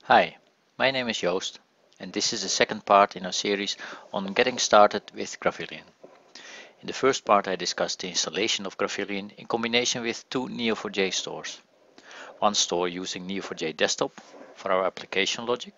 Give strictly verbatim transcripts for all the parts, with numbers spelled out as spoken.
Hi, my name is Joost, and this is the second part in our series on getting started with Graphilion. In the first part I discussed the installation of Graphilion in combination with two N E O four j stores. One store using N E O four j Desktop for our application logic,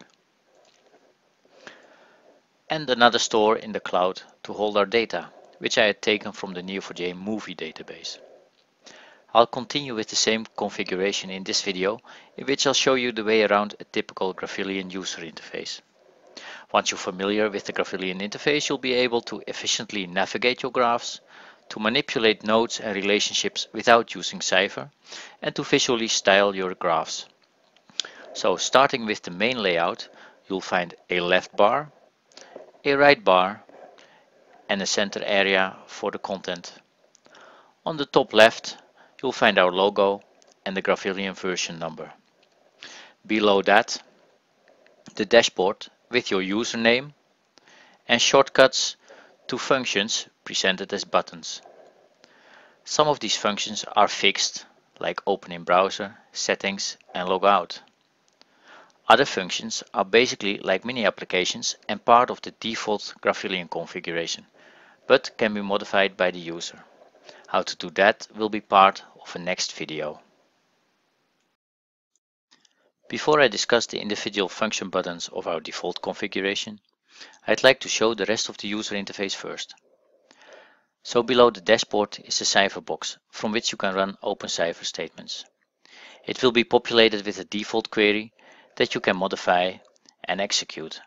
and another store in the cloud to hold our data, which I had taken from the N E O four j movie database. I'll continue with the same configuration in this video, in which I'll show you the way around a typical Graphilion user interface. Once you're familiar with the Graphilion interface, you'll be able to efficiently navigate your graphs, to manipulate nodes and relationships without using Cypher, and to visually style your graphs. So starting with the main layout, you'll find a left bar, a right bar, and a center area for the content. On the top left, you'll find our logo and the Graphilion version number. Below that, the dashboard with your username and shortcuts to functions presented as buttons. Some of these functions are fixed, like open in browser, settings, and logout. Other functions are basically like mini applications and part of the default Graphilion configuration, but can be modified by the user. How to do that will be part of a next video. Before I discuss the individual function buttons of our default configuration, I'd like to show the rest of the user interface first. So below the dashboard is a Cypher box from which you can run OpenCypher statements. It will be populated with a default query that you can modify and execute.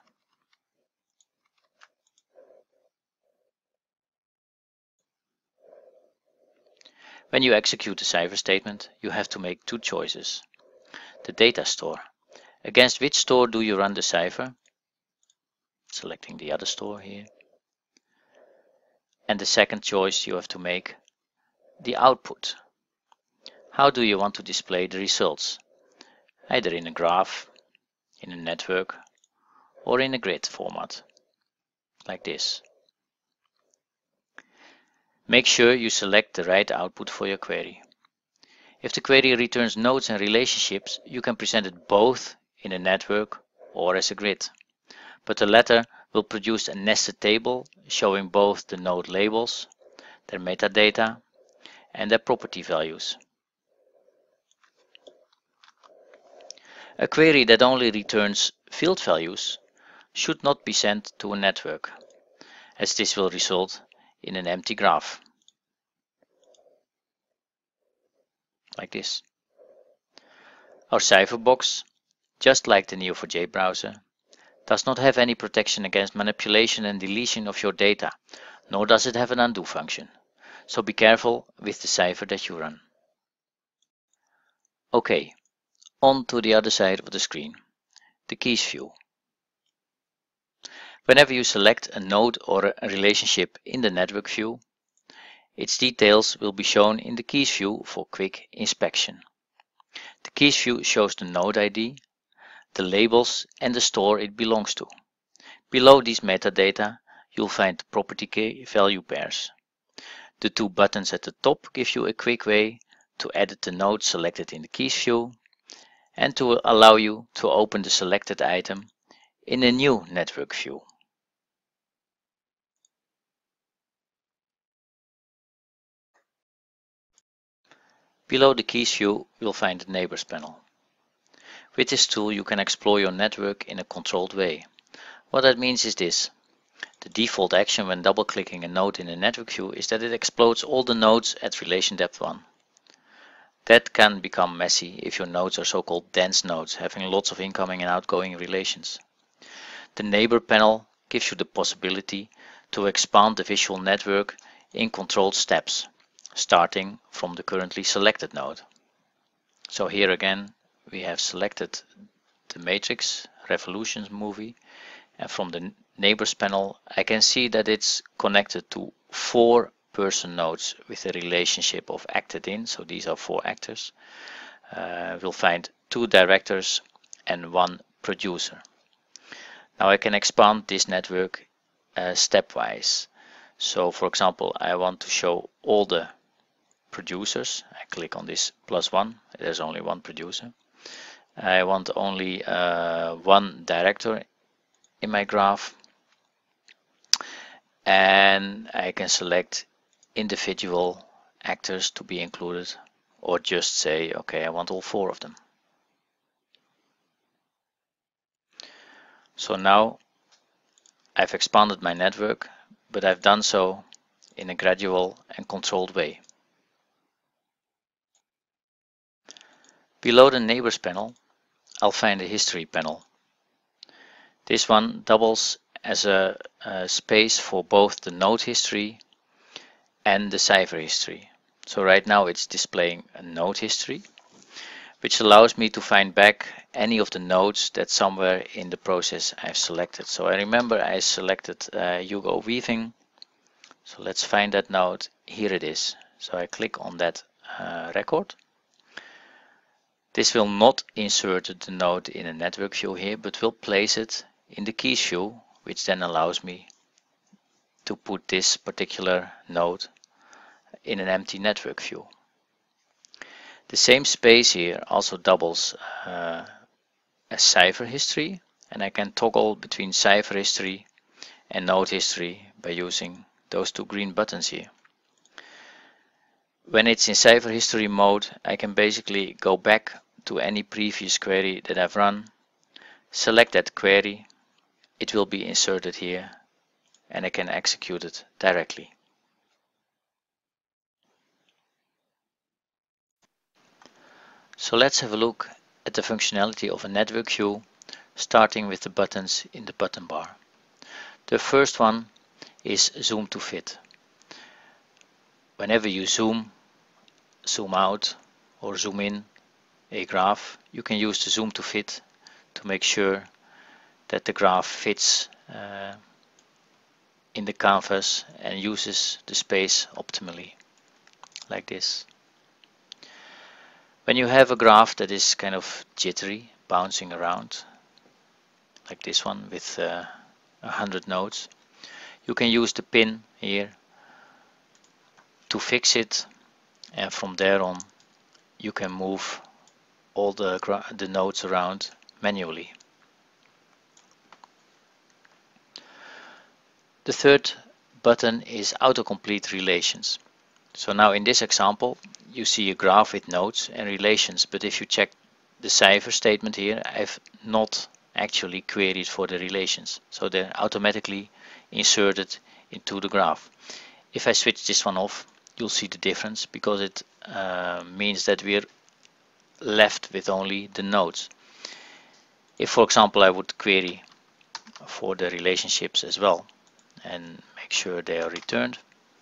When you execute a Cypher statement, you have to make two choices. The data store. Against which store do you run the Cypher? Selecting the other store here. And the second choice you have to make, the output. How do you want to display the results? Either in a graph, in a network, or in a grid format, like this. Make sure you select the right output for your query. If the query returns nodes and relationships, you can present it both in a network or as a grid. But the latter will produce a nested table showing both the node labels, their metadata, and their property values. A query that only returns field values should not be sent to a network, as this will result in an empty graph, like this. Our Cypher box, just like the N E O four j browser, does not have any protection against manipulation and deletion of your data, nor does it have an undo function. So be careful with the Cypher that you run. Okay, on to the other side of the screen, the keys view. Whenever you select a node or a relationship in the network view, its details will be shown in the keys view for quick inspection. The keys view shows the node I D, the labels and the store it belongs to. Below these metadata, you'll find the property key value pairs. The two buttons at the top give you a quick way to edit the node selected in the keys view and to allow you to open the selected item in a new network view. Below the keys view, you'll find the neighbors panel. With this tool, you can explore your network in a controlled way. What that means is this. The default action when double-clicking a node in a network view is that it explodes all the nodes at relation depth one. That can become messy if your nodes are so-called dense nodes, having lots of incoming and outgoing relations. The neighbor panel gives you the possibility to expand the visual network in controlled steps, starting from the currently selected node. So here again, we have selected the Matrix Revolutions movie, and from the neighbors panel I can see that it's connected to four person nodes with a relationship of acted in, so these are four actors. Uh, we'll find two directors and one producer. Now I can expand this network uh, stepwise. So for example, I want to show all the producers. I click on this plus one, there's only one producer. I want only uh, one director in my graph, and I can select individual actors to be included, or just say, okay, I want all four of them. So now I've expanded my network, but I've done so in a gradual and controlled way. Below the neighbors panel, I'll find the history panel. This one doubles as a, a space for both the node history and the cipher history. So right now it's displaying a node history, which allows me to find back any of the nodes that somewhere in the process I've selected. So I remember I selected uh, Hugo Weaving. So let's find that node. Here it is. So I click on that uh, record. This will not insert the node in a network view here, but will place it in the keys view, which then allows me to put this particular node in an empty network view. The same space here also doubles uh, as cipher history, and I can toggle between cipher history and node history by using those two green buttons here. When it's in cipher history mode, I can basically go back to any previous query that I've run, select that query, it will be inserted here, and I can execute it directly. So let's have a look at the functionality of a network view, starting with the buttons in the button bar. The first one is zoom to fit. Whenever you zoom, zoom out or zoom in a graph, you can use the zoom to fit to make sure that the graph fits uh, in the canvas and uses the space optimally, like this. When you have a graph that is kind of jittery, bouncing around, like this one with uh, one hundred nodes, you can use the pin here to fix it, and from there on you can move all the, the nodes around manually. The third button is autocomplete relations. So now in this example you see a graph with nodes and relations, but if you check the cipher statement here, I've not actually queried for the relations, so they're automatically inserted into the graph. If I switch this one off, you'll see the difference, because it uh, means that we're left with only the nodes. If, for example, I would query for the relationships as well and make sure they are returned,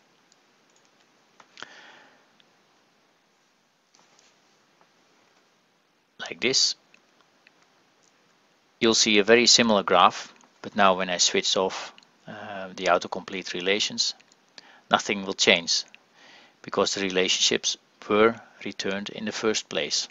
like this, you'll see a very similar graph, but now when I switch off uh, the autocomplete relations, nothing will change because the relationships were returned in the first place.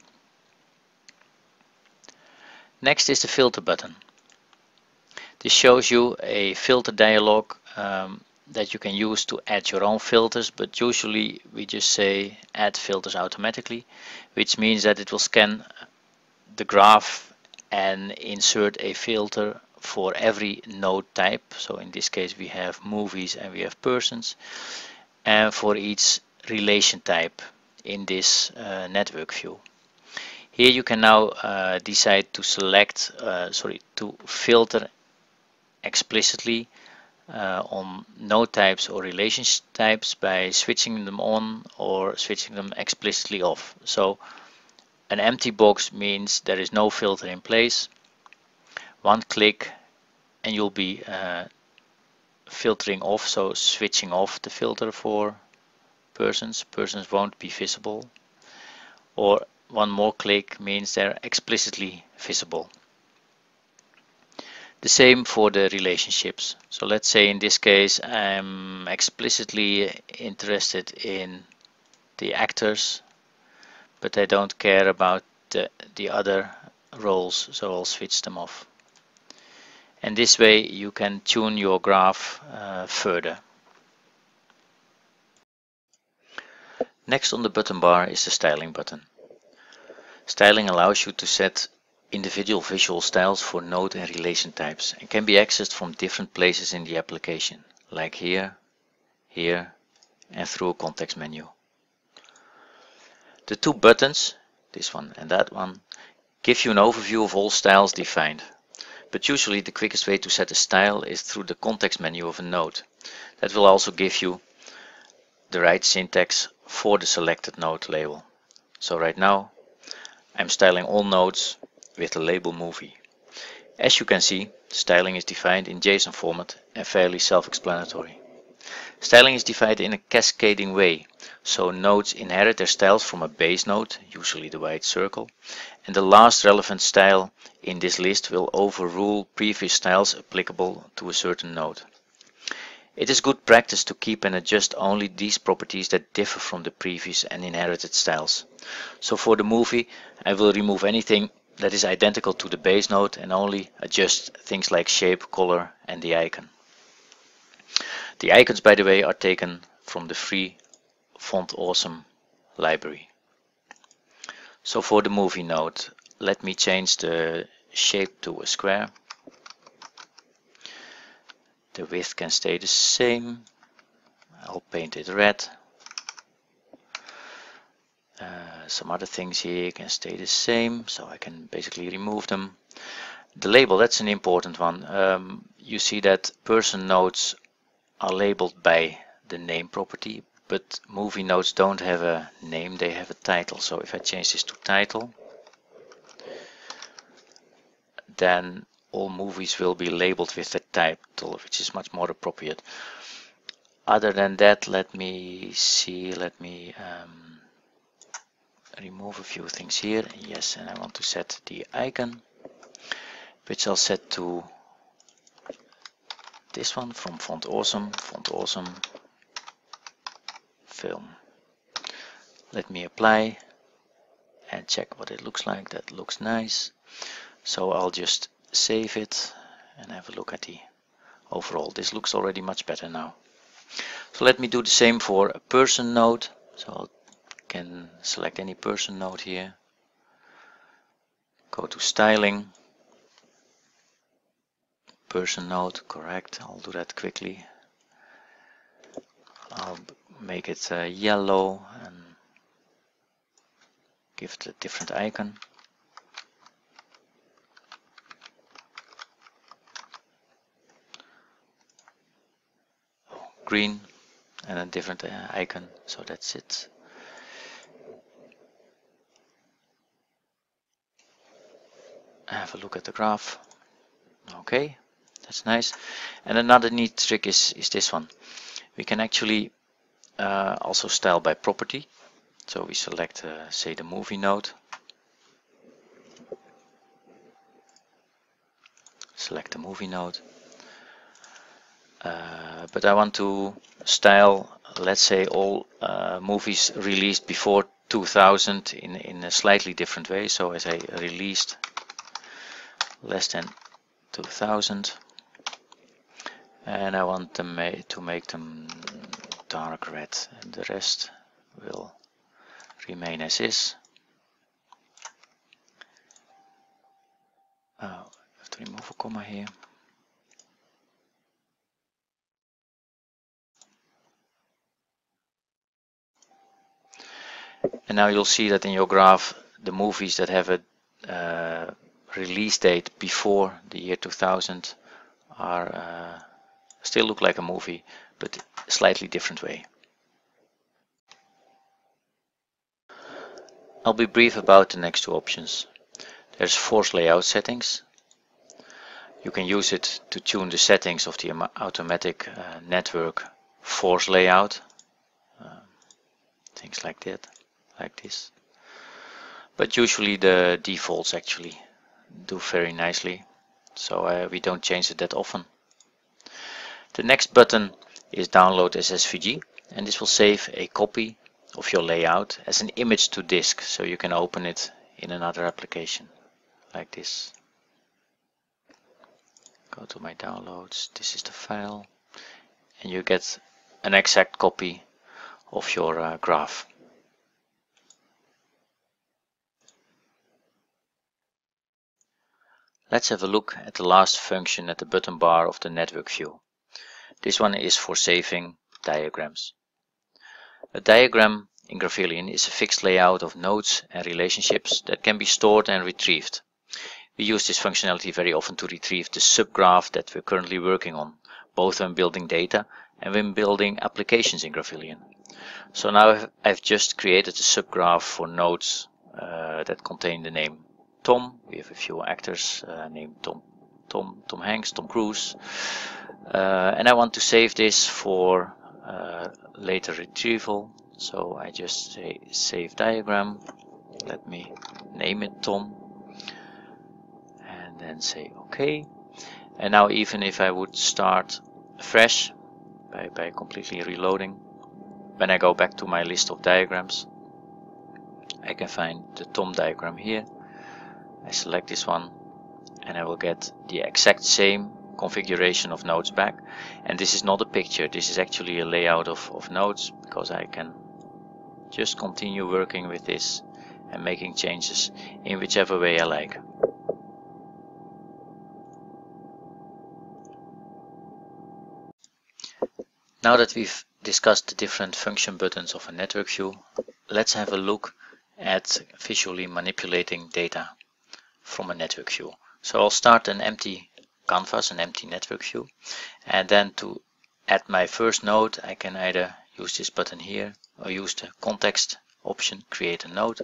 Next is the filter button. This shows you a filter dialog um, that you can use to add your own filters, but usually we just say add filters automatically, which means that it will scan the graph and insert a filter for every node type. So in this case we have movies and we have persons, and for each relation type in this uh, network view. Here you can now uh, decide to select, uh, sorry, to filter explicitly uh, on node types or relation types by switching them on or switching them explicitly off. So an empty box means there is no filter in place. One click and you'll be uh, filtering off, so switching off the filter for persons. Persons won't be visible. Or one more click means they're explicitly visible. The same for the relationships. So let's say in this case I'm explicitly interested in the actors, but I don't care about the, the other roles, so I'll switch them off. And this way you can tune your graph uh, further. Next on the button bar is the styling button. Styling allows you to set individual visual styles for node and relation types and can be accessed from different places in the application, like here, here, and through a context menu. The two buttons, this one and that one, give you an overview of all styles defined. But usually the quickest way to set a style is through the context menu of a node. That will also give you the right syntax for the selected node label. So right now I'm styling all nodes with the label movie. As you can see, styling is defined in JSON format and fairly self-explanatory. Styling is defined in a cascading way, so nodes inherit their styles from a base node, usually the white circle, and the last relevant style in this list will overrule previous styles applicable to a certain node. It is good practice to keep and adjust only these properties that differ from the previous and inherited styles. So for the movie, I will remove anything that is identical to the base node and only adjust things like shape, color, and the icon. The icons, by the way, are taken from the free Font Awesome library. So for the movie node, let me change the shape to a square. The width can stay the same. I'll paint it red. Uh, some other things here can stay the same, so I can basically remove them. The label, that's an important one. Um, you see that person nodes are labeled by the name property, but movie nodes don't have a name, they have a title. So if I change this to title, then all movies will be labeled with the title, which is much more appropriate. Other than that, let me see, let me um, remove a few things here. Yes, and I want to set the icon, which I'll set to this one from Font Awesome, Font Awesome, Film. Let me apply and check what it looks like. That looks nice. So I'll just save it and have a look at the overall. This looks already much better now. So let me do the same for a person node. So I can select any person node here. Go to styling. Person node, correct. I'll do that quickly. I'll make it uh, yellow and give it a different icon. Oh, green and a different uh, icon, so that's it. Have a look at the graph. Okay, that's nice. And another neat trick is, is this one. We can actually uh, also style by property. So we select, uh, say, the movie node. Select the movie node. Uh, but I want to style, let's say, all uh, movies released before two thousand in, in a slightly different way. So as I released less than two thousand, and I want them ma to make them dark red, and the rest will remain as is. Oh, I have to remove a comma here. And now you'll see that in your graph, the movies that have a uh, release date before the year two thousand are uh, still look like a movie, but a slightly different way. I'll be brief about the next two options. There's force layout settings. You can use it to tune the settings of the automatic uh, network force layout. Uh, things like that, like this. But usually the defaults actually do very nicely, so uh, we don't change it that often. The next button is download as S V G, and this will save a copy of your layout as an image to disk, so you can open it in another application like this. Go to my downloads, this is the file, and you get an exact copy of your uh, graph. Let's have a look at the last function at the bottom bar of the network view. This one is for saving diagrams. A diagram in Graphilean is a fixed layout of nodes and relationships that can be stored and retrieved. We use this functionality very often to retrieve the subgraph that we're currently working on, both when building data and when building applications in Graphilean. So now I've just created a subgraph for nodes uh, that contain the name Tom. We have a few actors uh, named Tom, Tom, Tom Hanks, Tom Cruise, uh, and I want to save this for uh, later retrieval. So I just say save diagram. Let me name it Tom, and then say OK. And now even if I would start fresh by, by completely reloading, when I go back to my list of diagrams, I can find the Tom diagram here. I select this one and I will get the exact same configuration of nodes back. And this is not a picture, this is actually a layout of, of nodes, because I can just continue working with this and making changes in whichever way I like. Now that we've discussed the different function buttons of a network view, let's have a look at visually manipulating data from a network view. So I'll start an empty canvas, an empty network view, and then to add my first node I can either use this button here or use the context option, create a node.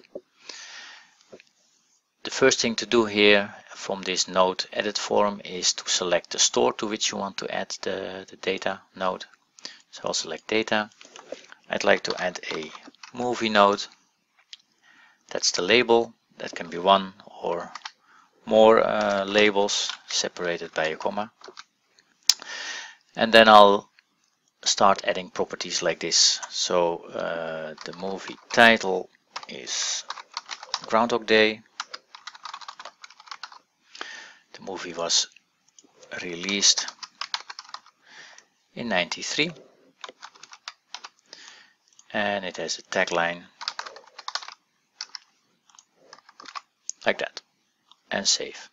The first thing to do here from this node edit form is to select the store to which you want to add the, the data node. So I'll select data. I'd like to add a movie node. That's the label. That can be one or more uh, labels separated by a comma. And then I'll start adding properties like this. So uh, the movie title is Groundhog Day. The movie was released in ninety-three. And it has a tagline like that, and save.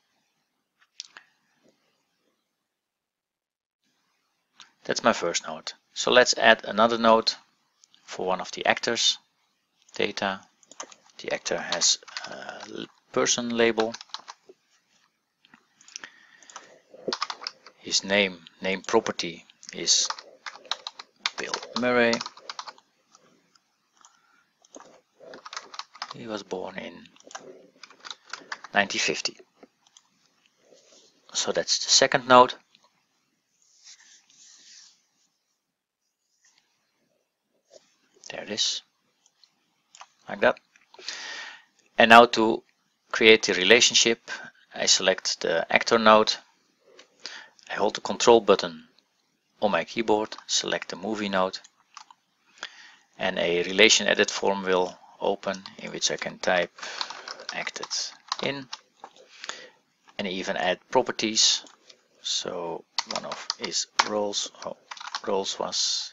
That's my first node. So let's add another node for one of the actors. Data. The actor has a person label. His name, name property is Bill Murray. He was born in nineteen fifty. So that's the second node. There it is, like that. And now to create the relationship, I select the actor node. I hold the control button on my keyboard, select the movie node, and a relation edit form will open in which I can type acted in and even add properties. So one of his roles, oh, roles was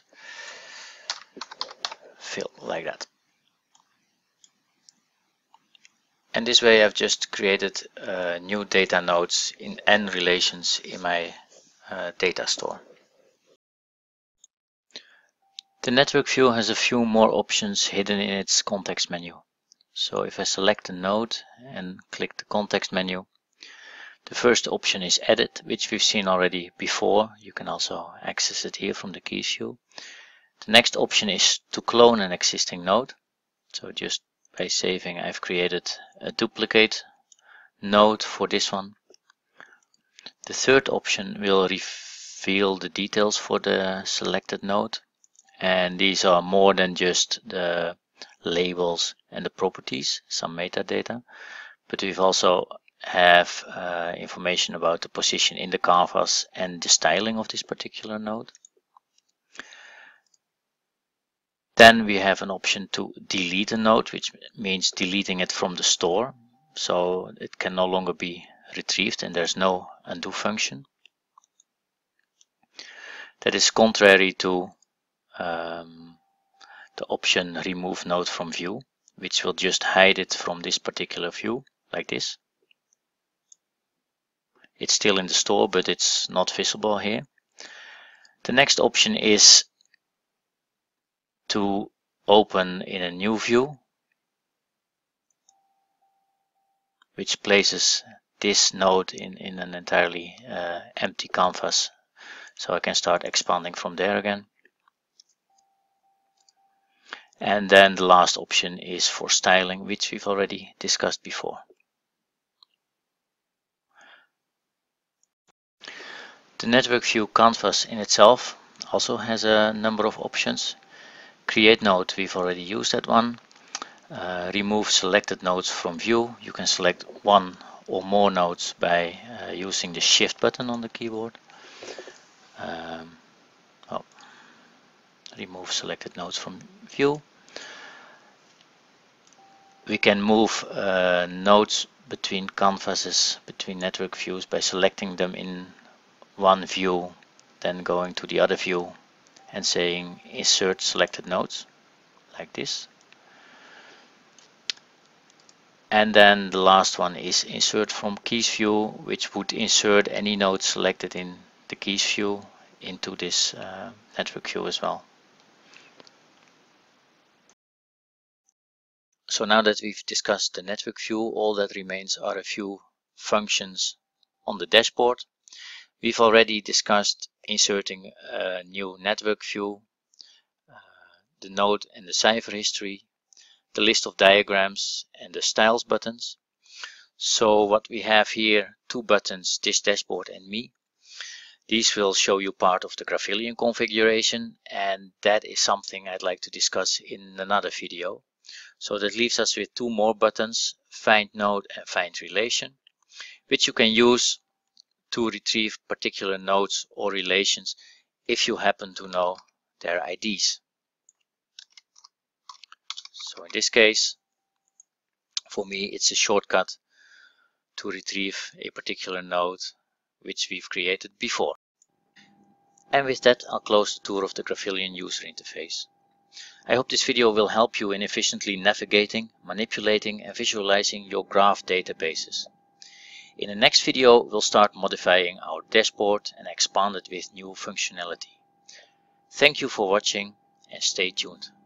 filled like that. And this way I've just created uh, new data nodes in and relations in my uh, data store. The network view has a few more options hidden in its context menu. So if I select a node and click the context menu, the first option is edit, which we've seen already before. You can also access it here from the keys view. The next option is to clone an existing node. So just by saving, I've created a duplicate node for this one. The third option will reveal the details for the selected node. And these are more than just the labels and the properties, some metadata, but we've also have uh, information about the position in the canvas and the styling of this particular node. Then we have an option to delete a node, which means deleting it from the store, so it can no longer be retrieved and there's no undo function. That is contrary to um, the option remove node from view, which will just hide it from this particular view like this. It's still in the store, but it's not visible here. The next option is to open in a new view, which places this node in, in an entirely uh, empty canvas. So I can start expanding from there again. And then the last option is for styling, which we've already discussed before. The network view canvas in itself also has a number of options. Create node, we've already used that one. Uh, remove selected nodes from view. You can select one or more nodes by uh, using the shift button on the keyboard. Um, oh, remove selected nodes from view. We can move uh, nodes between canvases, between network views by selecting them in one view, then going to the other view and saying insert selected nodes, like this. And then the last one is insert from keys view, which would insert any node selected in the keys view into this uh, network view as well. So now that we've discussed the network view, all that remains are a few functions on the dashboard. We've already discussed inserting a new network view, uh, the node and the cipher history, the list of diagrams and the styles buttons. So what we have here, two buttons, this dashboard and me. These will show you part of the Graphilean configuration, and that is something I'd like to discuss in another video. So that leaves us with two more buttons, find node and find relation, which you can use to retrieve particular nodes or relations if you happen to know their I Ds. So in this case, for me, it's a shortcut to retrieve a particular node which we've created before. And with that, I'll close the tour of the Graphilean user interface. I hope this video will help you in efficiently navigating, manipulating and visualizing your graph databases. In the next video, we'll start modifying our dashboard and expand it with new functionality. Thank you for watching and stay tuned.